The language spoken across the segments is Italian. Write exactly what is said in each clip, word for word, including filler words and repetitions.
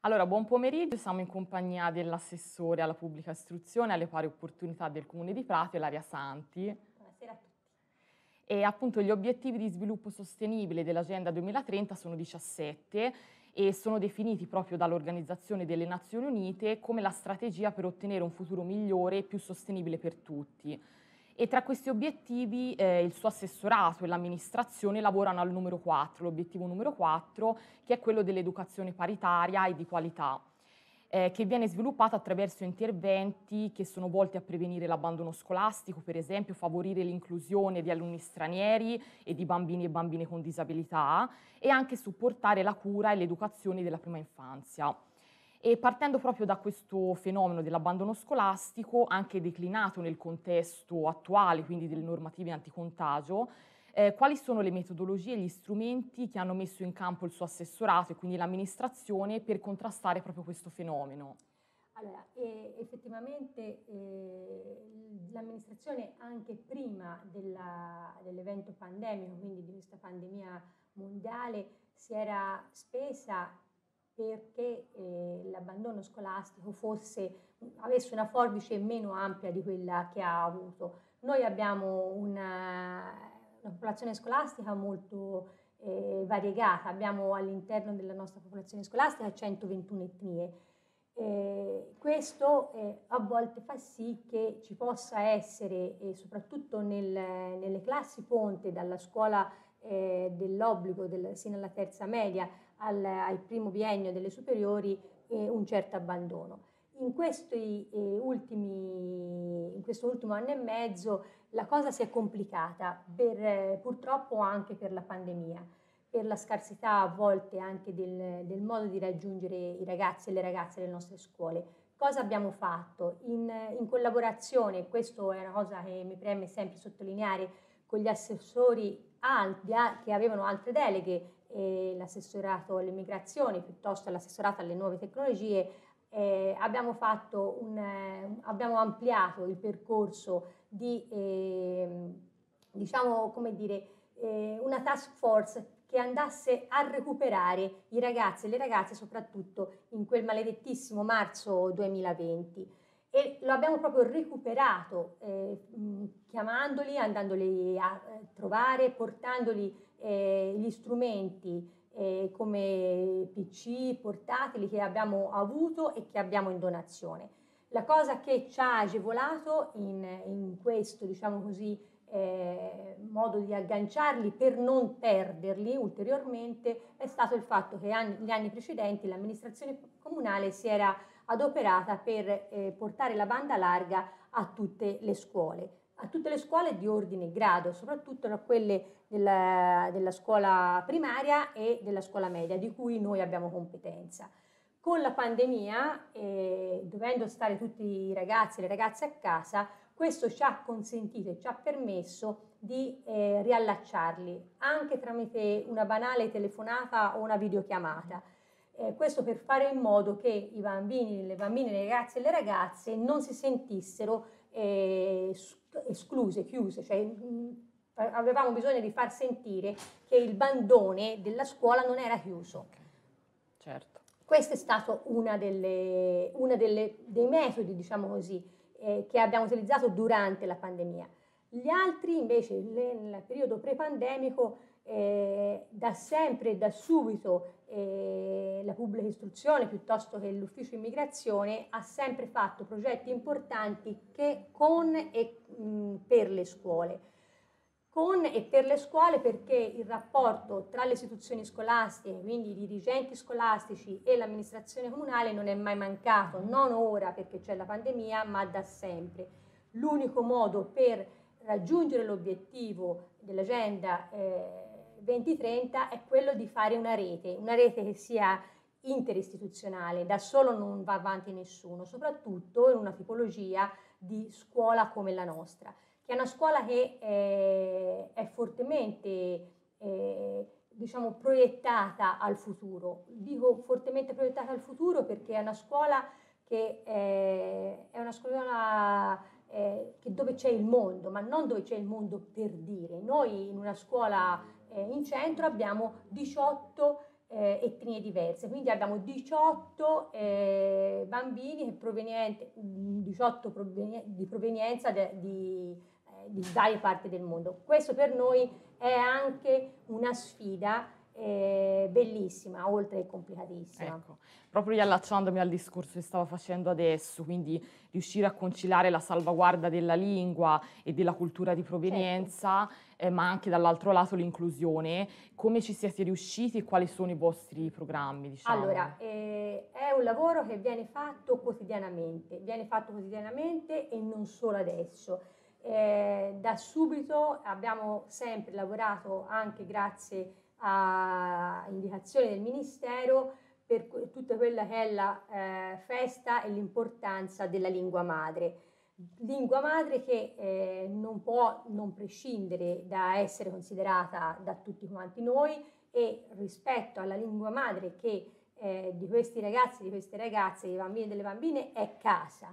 Allora, buon pomeriggio, siamo in compagnia dell'assessore alla pubblica istruzione e alle pari opportunità del Comune di Prato, Ilaria Santi. Buonasera a tutti. E appunto gli obiettivi di sviluppo sostenibile dell'Agenda duemilatrenta sono diciassette e sono definiti proprio dall'Organizzazione delle Nazioni Unite come la strategia per ottenere un futuro migliore e più sostenibile per tutti. E tra questi obiettivi eh, il suo assessorato e l'amministrazione lavorano al numero quattro, l'obiettivo numero quattro, che è quello dell'educazione paritaria e di qualità, eh, che viene sviluppato attraverso interventi che sono volti a prevenire l'abbandono scolastico, per esempio favorire l'inclusione di alunni stranieri e di bambini e bambine con disabilità e anche supportare la cura e l'educazione della prima infanzia. E partendo proprio da questo fenomeno dell'abbandono scolastico, anche declinato nel contesto attuale, quindi delle normative anticontagio, eh, quali sono le metodologie e gli strumenti che hanno messo in campo il suo assessorato e quindi l'amministrazione per contrastare proprio questo fenomeno? Allora, eh, effettivamente eh, l'amministrazione anche prima della- dell'evento pandemico, quindi di questa pandemia mondiale, si era spesa perché eh, l'abbandono scolastico fosse, avesse una forbice meno ampia di quella che ha avuto. Noi abbiamo una, una popolazione scolastica molto eh, variegata, abbiamo all'interno della nostra popolazione scolastica centoventuno etnie. Eh, questo eh, a volte fa sì che ci possa essere, eh, soprattutto nel, nelle classi ponte, dalla scuola eh, dell'obbligo del, sino alla terza media al, al primo biennio delle superiori, eh, un certo abbandono. In, questi, eh, ultimi, in questo ultimo anno e mezzo la cosa si è complicata, per, eh, purtroppo anche per la pandemia, per la scarsità a volte anche del, del modo di raggiungere i ragazzi e le ragazze delle nostre scuole. Cosa abbiamo fatto? In, in collaborazione, questo è una cosa che mi preme sempre sottolineare, con gli assessori alti, che avevano altre deleghe, eh, l'assessorato alle migrazioni piuttosto l'assessorato alle nuove tecnologie, eh, abbiamo, fatto un, eh, abbiamo ampliato il percorso di, eh, diciamo, come dire, eh, una task force che andasse a recuperare i ragazzi e le ragazze, soprattutto in quel maledettissimo marzo duemilaventi. E lo abbiamo proprio recuperato, eh, chiamandoli, andandoli a eh, trovare, portandoli eh, gli strumenti eh, come P C, portatili che abbiamo avuto e che abbiamo in donazione. La cosa che ci ha agevolato in, in questo, diciamo così, eh, modo di agganciarli per non perderli ulteriormente è stato il fatto che anni, gli anni precedenti l'amministrazione comunale si era adoperata per eh, portare la banda larga a tutte le scuole, a tutte le scuole di ordine e grado, soprattutto a quelle della, della scuola primaria e della scuola media, di cui noi abbiamo competenza. Con la pandemia, eh, dovendo stare tutti i ragazzi e le ragazze a casa, questo ci ha consentito e ci ha permesso di eh, riallacciarli anche tramite una banale telefonata o una videochiamata. Eh, questo per fare in modo che i bambini, le bambine, le ragazze e le ragazze non si sentissero eh, escluse, chiuse, cioè mh, avevamo bisogno di far sentire che il bandone della scuola non era chiuso. Okay. Certo. Questo è stato uno dei metodi, diciamo così, eh, che abbiamo utilizzato durante la pandemia. Gli altri invece nel periodo pre-pandemico, eh, da sempre, da subito, eh, la pubblica istruzione piuttosto che l'ufficio immigrazione ha sempre fatto progetti importanti che con e mh, per le scuole. Con e per le scuole, perché il rapporto tra le istituzioni scolastiche, quindi i dirigenti scolastici e l'amministrazione comunale, non è mai mancato, non ora perché c'è la pandemia, ma da sempre. L'unico modo per raggiungere l'obiettivo dell'Agenda eh, duemilatrenta è quello di fare una rete, una rete che sia interistituzionale, da solo non va avanti nessuno, soprattutto in una tipologia di scuola come la nostra, che è una scuola che eh, è fortemente eh, diciamo, proiettata al futuro. Dico fortemente proiettata al futuro perché è una scuola che eh, è una scuola eh, che dove c'è il mondo, ma non dove c'è il mondo per dire. Noi in una scuola eh, in centro abbiamo diciotto eh, etnie diverse, quindi abbiamo diciotto eh, bambini provenienti, diciotto proveni- di provenienza de, di, eh, di varie parti del mondo. Questo per noi è anche una sfida eh, bellissima, oltre che complicatissima. Ecco, proprio riallacciandomi al discorso che stavo facendo adesso, quindi riuscire a conciliare la salvaguardia della lingua e della cultura di provenienza, certo. eh, ma anche dall'altro lato l'inclusione, come ci siete riusciti e quali sono i vostri programmi, diciamo? Allora, eh, è un lavoro che viene fatto quotidianamente, viene fatto quotidianamente e non solo adesso. Eh, da subito abbiamo sempre lavorato anche grazie a indicazioni del Ministero per tutta quella che è la eh, festa e l'importanza della lingua madre. Lingua madre che eh, non può non prescindere da essere considerata da tutti quanti noi, e rispetto alla lingua madre che eh, di questi ragazzi, di queste ragazze, dei bambini e delle bambine è casa,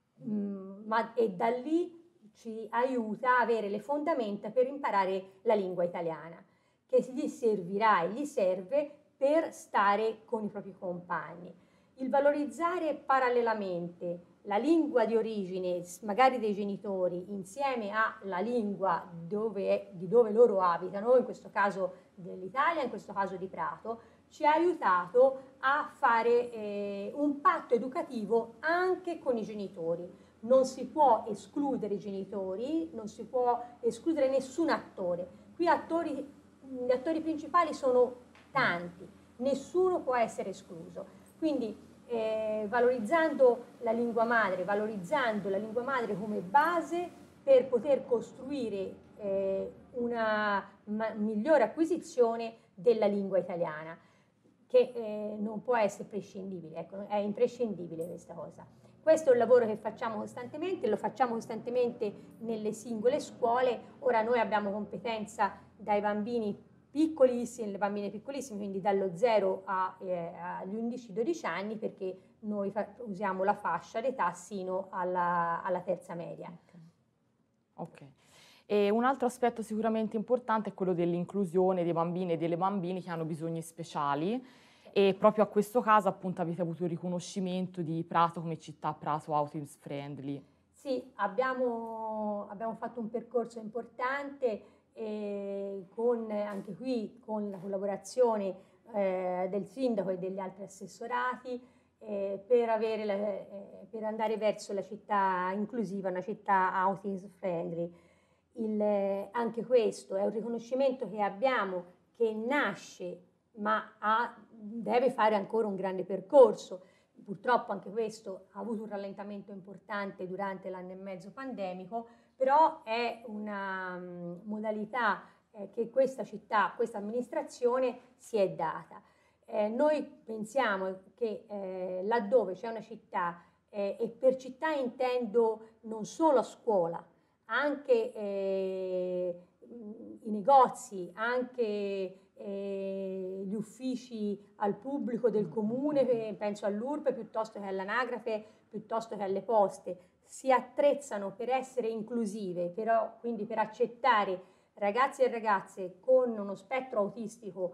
mm, ma, e da lì ci aiuta a avere le fondamenta per imparare la lingua italiana, che gli servirà e gli serve per stare con i propri compagni. Il valorizzare parallelamente la lingua di origine, magari dei genitori, insieme alla lingua dove, di dove loro abitano, in questo caso dell'Italia, in questo caso di Prato, ci ha aiutato a fare eh, un patto educativo anche con i genitori. Non si può escludere i genitori, non si può escludere nessun attore. Qui attori, gli attori principali sono tanti, nessuno può essere escluso. Quindi eh, valorizzando la lingua madre, valorizzando la lingua madre come base per poter costruire eh, una migliore acquisizione della lingua italiana, che eh, non può essere prescindibile, ecco, è imprescindibile questa cosa. Questo è un lavoro che facciamo costantemente, lo facciamo costantemente nelle singole scuole. Ora noi abbiamo competenza dai bambini piccolissimi, le bambine piccolissime, quindi dallo zero a, eh, agli undici dodici anni, perché noi fa- usiamo la fascia d'età sino alla, alla terza media. Ok. E un altro aspetto sicuramente importante è quello dell'inclusione dei bambini e delle bambine che hanno bisogni speciali, e proprio a questo caso appunto avete avuto il riconoscimento di Prato come città Prato Autism Friendly. Sì, abbiamo, abbiamo fatto un percorso importante eh, con, anche qui con la collaborazione eh, del sindaco e degli altri assessorati eh, per, avere la, eh, per andare verso la città inclusiva, una città autism friendly. Il, eh, anche questo è un riconoscimento che abbiamo, che nasce, ma ha, deve fare ancora un grande percorso. Purtroppo anche questo ha avuto un rallentamento importante durante l'anno e mezzo pandemico, però è una um, modalità eh, che questa città, questa amministrazione si è data. Eh, noi pensiamo che eh, laddove c'è una città, eh, e per città intendo non solo a scuola, anche eh, i negozi, anche eh, gli uffici al pubblico del comune, penso all'U R P piuttosto che all'anagrafe, piuttosto che alle poste, si attrezzano per essere inclusive, però quindi per accettare ragazzi e ragazze con uno spettro autistico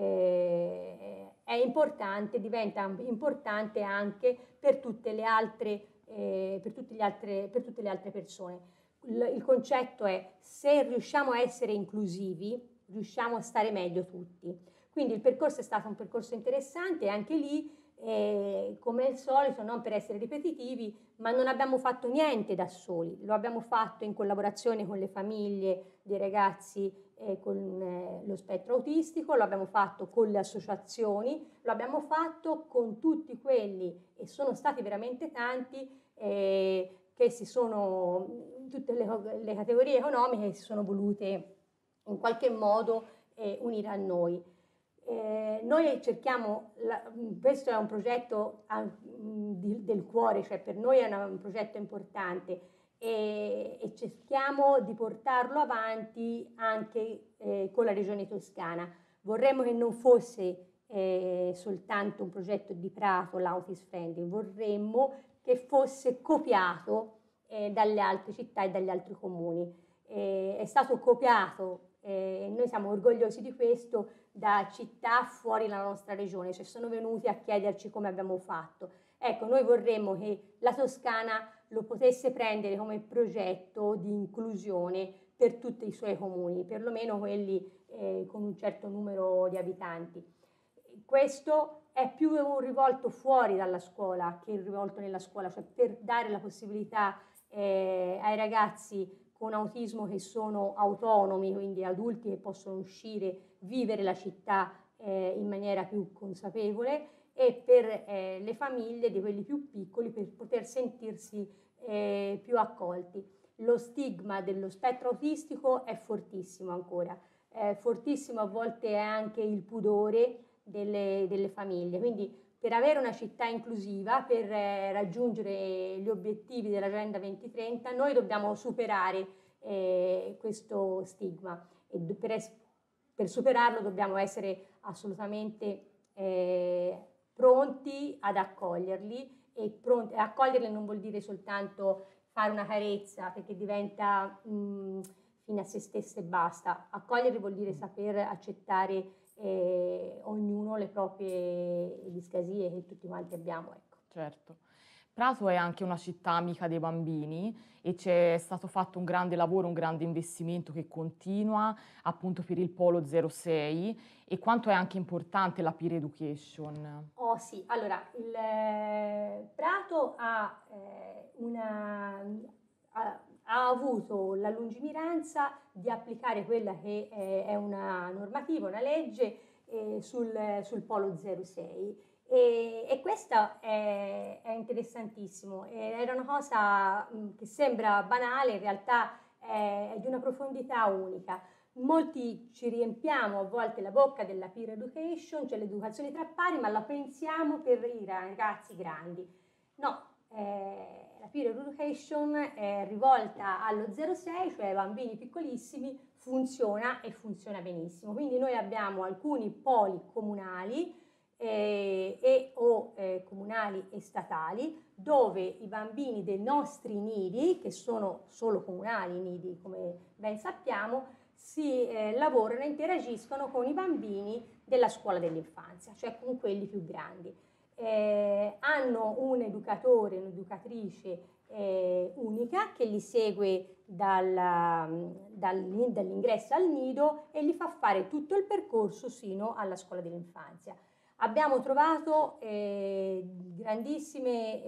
eh, è importante, diventa importante anche per tutte le altre, eh, per tutte le altre, per tutte le altre persone. Il, il concetto è: se riusciamo a essere inclusivi, riusciamo a stare meglio tutti. Quindi il percorso è stato un percorso interessante, e anche lì, eh, come al solito, non per essere ripetitivi, ma non abbiamo fatto niente da soli, lo abbiamo fatto in collaborazione con le famiglie dei ragazzi eh, con eh, lo spettro autistico, lo abbiamo fatto con le associazioni, lo abbiamo fatto con tutti quelli, e sono stati veramente tanti, eh, che si sono, tutte le, le categorie economiche si sono volute in qualche modo eh, unire a noi. Eh, noi cerchiamo, la, questo è un progetto a, di, del cuore, cioè per noi è una, un progetto importante, e, e cerchiamo di portarlo avanti anche eh, con la Regione Toscana. Vorremmo che non fosse eh, soltanto un progetto di Prato, l'Autism Friendly, vorremmo che fosse copiato eh, dalle altre città e dagli altri comuni. Eh, è stato copiato eh, noi siamo orgogliosi di questo, da città fuori la nostra regione, cioè sono venuti a chiederci come abbiamo fatto. Ecco, noi vorremmo che la Toscana lo potesse prendere come progetto di inclusione per tutti i suoi comuni, perlomeno quelli eh, con un certo numero di abitanti. Questo è più un rivolto fuori dalla scuola che un rivolto nella scuola, cioè per dare la possibilità eh, ai ragazzi con autismo che sono autonomi, quindi adulti che possono uscire, vivere la città eh, in maniera più consapevole, e per eh, le famiglie di quelli più piccoli per poter sentirsi eh, più accolti. Lo stigma dello spettro autistico è fortissimo ancora, è fortissimo a volte è anche il pudore delle, delle famiglie, quindi per avere una città inclusiva, per eh, raggiungere gli obiettivi dell'Agenda duemilatrenta, noi dobbiamo superare eh, questo stigma e per, es- per superarlo dobbiamo essere assolutamente eh, pronti ad accoglierli, e pronti, accoglierli non vuol dire soltanto fare una carezza perché diventa mh, fine a se stessa e basta. Accoglierli vuol dire saper accettare eh, ognuno le proprie discasie che tutti quanti abbiamo. Ecco. Certo. Prato è anche una città amica dei bambini e c'è stato fatto un grande lavoro, un grande investimento che continua appunto per il Polo zero sei. E quanto è anche importante la peer education? Oh sì, allora il eh, Prato ha, eh, una, ha, ha avuto la lungimiranza di applicare quella che è, è una normativa, una legge eh, sul, sul Polo zero sei. E, e questo è, è interessantissimo, e era una cosa mh, che sembra banale, in realtà è, è di una profondità unica. Molti ci riempiamo a volte la bocca della peer education, cioè l'educazione tra pari, ma la pensiamo per i ragazzi grandi. No, eh, la peer education è rivolta allo zero sei, cioè ai bambini piccolissimi, funziona e funziona benissimo. Quindi noi abbiamo alcuni poli comunali eh, e o eh, comunali e statali, dove i bambini dei nostri nidi, che sono solo comunali i nidi come ben sappiamo, si eh, lavorano e interagiscono con i bambini della scuola dell'infanzia, cioè con quelli più grandi. Eh, hanno un educatore, un'educatrice eh, unica che li segue dalla, dal, dall'ingresso al nido e gli fa fare tutto il percorso sino alla scuola dell'infanzia. Abbiamo trovato eh, grandissime,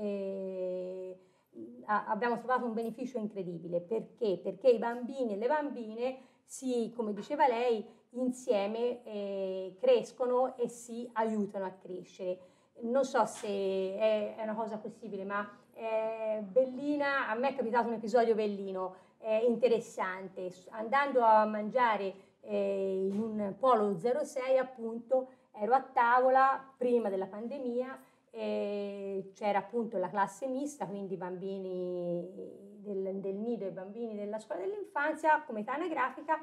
eh, abbiamo trovato un beneficio incredibile. Perché? Perché i bambini e le bambine si, come diceva lei, insieme eh, crescono e si aiutano a crescere. Non so se è, è una cosa possibile, ma eh, Bellina, a me è capitato un episodio bellino, eh, interessante. Andando a mangiare eh, in un Polo zero sei, appunto, ero a tavola prima della pandemia, eh, c'era appunto la classe mista, quindi i bambini del, del nido e i bambini della scuola dell'infanzia come età anagrafica,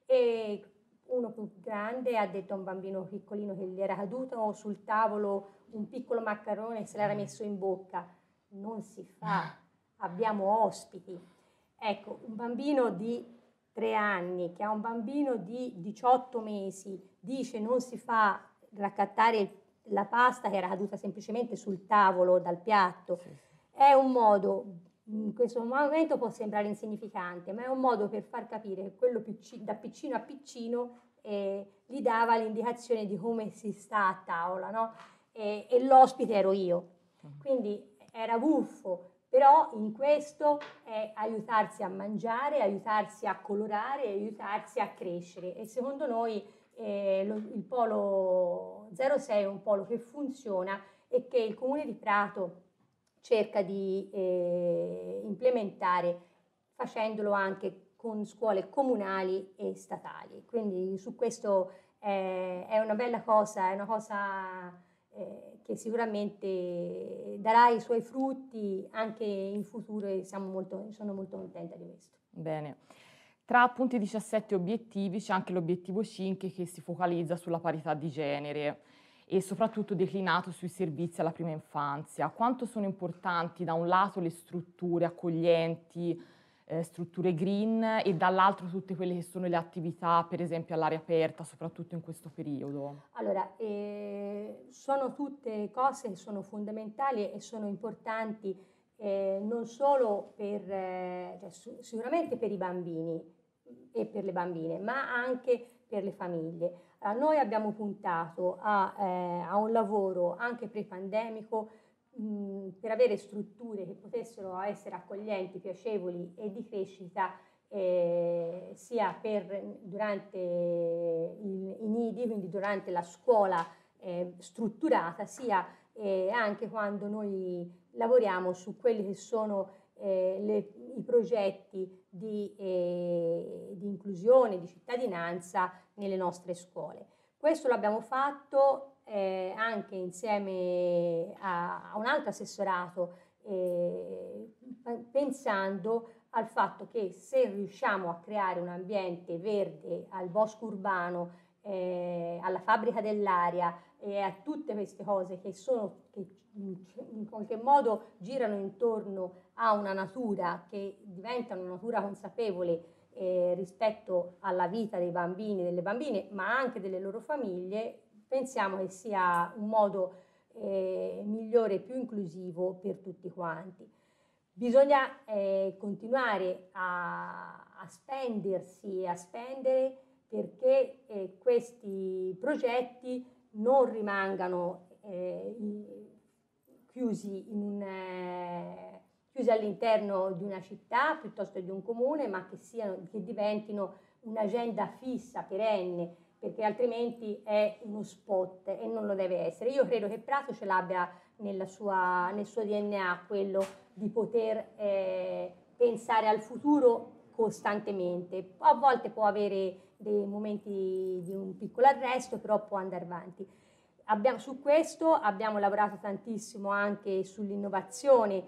e uno più grande ha detto a un bambino piccolino che gli era caduto sul tavolo un piccolo maccherone e se l'era messo in bocca. Non si fa, abbiamo ospiti. Ecco, un bambino di tre anni che ha un bambino di diciotto mesi dice non si fa raccattare la pasta che era caduta semplicemente sul tavolo dal piatto. Sì, sì. È un modo, in questo momento può sembrare insignificante, ma è un modo per far capire che quello piccino, da piccino a piccino eh, gli dava l'indicazione di come si sta a tavola, no? E, e l'ospite ero io, quindi era buffo, però in questo è aiutarsi a mangiare, aiutarsi a colorare, aiutarsi a crescere, e secondo noi eh, lo, il Polo zero sei è un polo che funziona e che il Comune di Prato cerca di eh, implementare, facendolo anche con scuole comunali e statali. Quindi su questo eh, è una bella cosa, è una cosa eh, che sicuramente darà i suoi frutti anche in futuro, e siamo molto, sono molto contenta di questo. Bene. Tra appunto i diciassette obiettivi c'è anche l'obiettivo cinque che si focalizza sulla parità di genere e soprattutto declinato sui servizi alla prima infanzia. Quanto sono importanti da un lato le strutture accoglienti eh, strutture green e dall'altro tutte quelle che sono le attività, per esempio all'aria aperta, soprattutto in questo periodo? Allora, eh, sono tutte cose che sono fondamentali e sono importanti eh, non solo per, eh, cioè, su- sicuramente per i bambini e per le bambine, ma anche per le famiglie. Allora, noi abbiamo puntato a, eh, a un lavoro anche pre-pandemico mh, per avere strutture che potessero essere accoglienti, piacevoli e di crescita eh, sia per, durante il, i nidi, quindi durante la scuola eh, strutturata, sia eh, anche quando noi lavoriamo su quelli che sono eh, le, i progetti di, eh, di inclusione, di cittadinanza nelle nostre scuole. Questo l'abbiamo fatto eh, anche insieme a, a un altro assessorato, eh, pensando al fatto che se riusciamo a creare un ambiente verde al bosco urbano, eh, alla fabbrica dell'aria e a tutte queste cose che sono che in qualche modo girano intorno a una natura che diventa una natura consapevole eh, rispetto alla vita dei bambini, delle bambine, ma anche delle loro famiglie, pensiamo che sia un modo eh, migliore e più inclusivo per tutti quanti. Bisogna eh, continuare a, a spendersi e a spendere perché eh, questi progetti non rimangano eh, in, chiusi, in un, eh, chiusi all'interno di una città piuttosto che di un comune, ma che, siano, che diventino un'agenda fissa, perenne, perché altrimenti è uno spot e non lo deve essere. Io credo che Prato ce l'abbia nella sua, nel suo D N A quello di poter eh, pensare al futuro costantemente. A volte può avere dei momenti di un piccolo arresto, però può andare avanti. Abbiamo, su questo abbiamo lavorato tantissimo anche sull'innovazione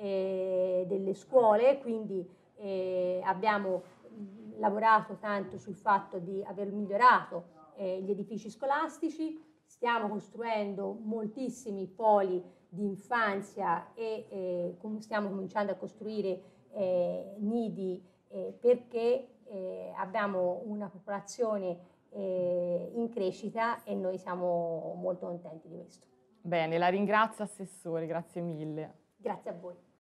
eh, delle scuole, quindi eh, abbiamo lavorato tanto sul fatto di aver migliorato eh, gli edifici scolastici, stiamo costruendo moltissimi poli di infanzia e eh, stiamo cominciando a costruire eh, nidi eh, perché eh, abbiamo una popolazione eh, in crescita e noi siamo molto contenti di questo. Bene, la ringrazio Assessore, grazie mille. Grazie a voi.